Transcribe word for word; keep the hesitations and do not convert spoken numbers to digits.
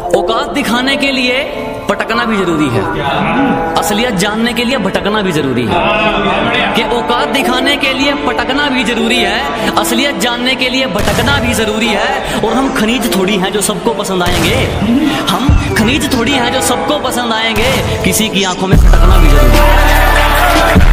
औकात दिखाने के लिए पटकना भी जरूरी है, असलियत जानने के लिए भटकना भी जरूरी है। कि औकात दिखाने के लिए पटकना भी जरूरी है, असलियत जानने के लिए भटकना भी जरूरी है। और हम खनिज थोड़ी हैं जो सबको पसंद आएंगे, हम खनिज थोड़ी हैं जो सबको पसंद आएंगे। किसी की आंखों में खटकना भी जरूरी है।